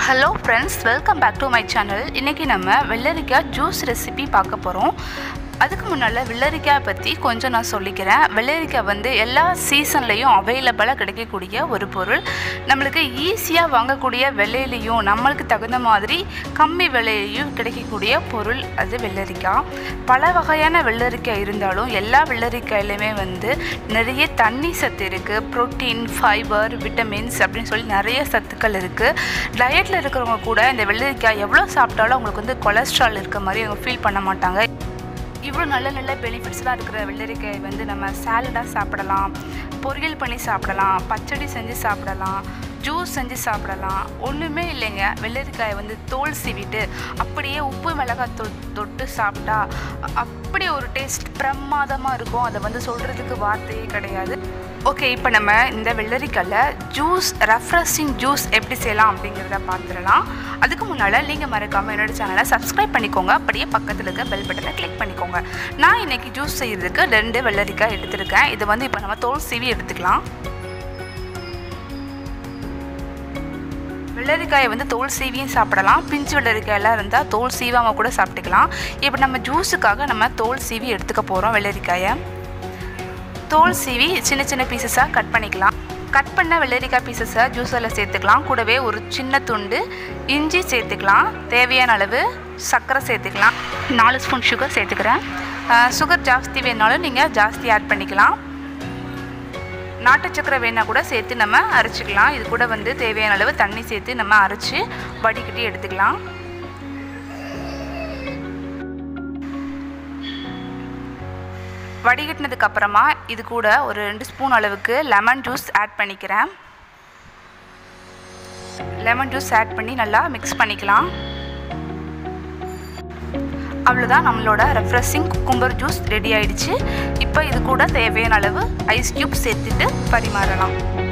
Hello friends, welcome back to my channel. இன்னைக்கு நம்ம வெள்ளரிக்காய் ஜூஸ் ரெசிபி பார்க்க போறோம். அதுக்கு முன்னால வெள்ளரிக்காய் பத்தி கொஞ்சம் நான் சொல்லிக்கிறேன். வெள்ளரிக்காய் வந்து எல்லா சீசன்லயும் அவேலபிளா கிடைக்கக்கூடிய ஒரு பொருள். நமக்கு ஈஸியா வாங்கக்கூடிய விலையிலயும் நமக்கு தகுந்த மாதிரி கம்மி விலையிலயும் கிடைக்கக்கூடிய பொருள் அது வெள்ளரிக்காய். பல வகையான வெள்ளரிக்காய் இருந்தாலும் எல்லா வெள்ளரிக்காயிலுமே வந்து நிறைய தண்ணி சத்து இருக்கு. புரோட்டீன், ஃபைபர், விட்டமின்ஸ் அப்படினு சொல்லி நிறைய சத்துக்கள் இருக்கு. டயட்ல இருக்கிறவங்க கூட இந்த வெள்ளரிக்காய் எவ்வளவு சாப்பிட்டாலும் உங்களுக்கு வந்து கொலஸ்ட்ரால் இருக்க மாதிரி அவங்க ஃபீல் பண்ண மாட்டாங்க. இவ்வளோ நல்ல பெனிஃபிட்ஸ்லாம் இருக்கிற வெள்ளரிக்காய் வந்து நம்ம சாலடாக சாப்பிடலாம், பொரியல் பண்ணி சாப்பிடலாம், பச்சடி செஞ்சு சாப்பிடலாம், ஜூஸ் செஞ்சு சாப்பிடலாம். ஒன்றுமே இல்லைங்க, வெள்ளரிக்காயை வந்து தோல் சீவிட்டு அப்படியே உப்பு மிளகாய் தொட்டு சாப்பிட்டா அப்படி ஒரு டேஸ்ட் பிரமாதமாக இருக்கும். அதை வந்து சொல்கிறதுக்கு வார்த்தையே கிடையாது. ஓகே, இப்போ நம்ம இந்த வெள்ளரிக்காயில் ஜூஸ், ரெஃப்ரெஷிங் ஜூஸ் எப்படி செய்யலாம் அப்படிங்கிறத பார்த்துடலாம். அதுக்கு முன்னால் நீங்கள் மறக்காமல் என்னோடய சேனலை சப்ஸ்கிரைப் பண்ணிக்கோங்க. அப்படியே பக்கத்தில் இருக்க பெல் பட்டனை கிளிக் பண்ணிக்கோங்க. நான் இன்றைக்கி ஜூஸ் செய்கிறதுக்கு 2 வெள்ளரிக்காய் எடுத்துருக்கேன். இது வந்து இப்போ நம்ம தோல் சீவி எடுத்துக்கலாம். வெள்ளரிக்காயை வந்து தோல் சீவியும் சாப்பிடலாம், பிஞ்சு வெள்ளரிக்காயெல்லாம் இருந்தால் தோல் சீவாமல் கூட சாப்பிட்டுக்கலாம். இப்போ நம்ம ஜூஸுக்காக நம்ம தோல் சீவி எடுத்துக்க போகிறோம். வெள்ளரிக்காயை தோல் சீவி சின்ன பீசஸாக கட் பண்ணிக்கலாம். கட் பண்ண வெள்ளரிக்காய் பீசஸை ஜூஸில் சேர்த்துக்கலாம். கூடவே ஒரு சின்ன துண்டு இஞ்சி சேர்த்துக்கலாம். தேவையான அளவு சர்க்கரை சேர்த்துக்கலாம். 4 ஸ்பூன் சுகர் சேர்த்துக்கிறேன். சுகர் ஜாஸ்தி வேணாலும் நீங்கள் ஜாஸ்தி ஆட் பண்ணிக்கலாம். நாட்டு சக்கரை வேணால் கூட சேர்த்து நம்ம அரைச்சிக்கலாம். இது கூட வந்து தேவையான அளவு தண்ணி சேர்த்து நம்ம அரைச்சி வடிகட்டி எடுத்துக்கலாம். வடிகட்டினதுக்கு அப்புறமா இது கூட ஒரு 2 ஸ்பூன் அளவுக்கு லெமன் ஜூஸ் ஆட் பண்ணிக்கிறேன். லெமன் ஜூஸ் ஆட் பண்ணி நல்லா மிக்ஸ் பண்ணிக்கலாம். அவ்வளோதான், நம்மளோட ரெஃப்ரெஷிங் குக்கும்பர் ஜூஸ் ரெடி ஆயிடுச்சு. இப்போ இது கூட தேவையான அளவு ஐஸ் கியூப் சேர்த்துட்டு பரிமாறலாம்.